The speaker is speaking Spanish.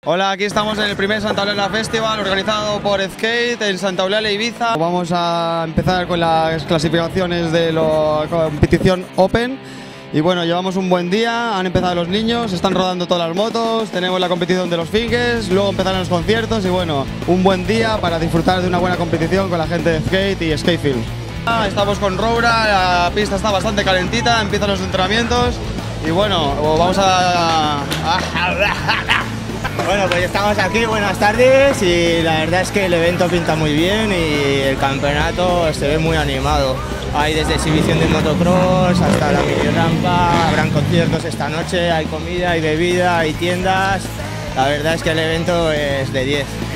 Hola, aquí estamos en el primer Santa Eulalia Festival organizado por Skate en Santa Eulalia, Ibiza. Vamos a empezar con las clasificaciones de la competición Open. Y bueno, llevamos un buen día, han empezado los niños, están rodando todas las motos, tenemos la competición de los finques, luego empezarán los conciertos y bueno, un buen día para disfrutar de una buena competición con la gente de Skate y Skatefilm. Estamos con Roura, la pista está bastante calentita, empiezan los entrenamientos y bueno, vamos a... Bueno, pues estamos aquí, buenas tardes, y la verdad es que el evento pinta muy bien y el campeonato se ve muy animado. Hay desde exhibición de motocross hasta la mini rampa, habrán conciertos esta noche, hay comida, hay bebida, hay tiendas. La verdad es que el evento es de 10.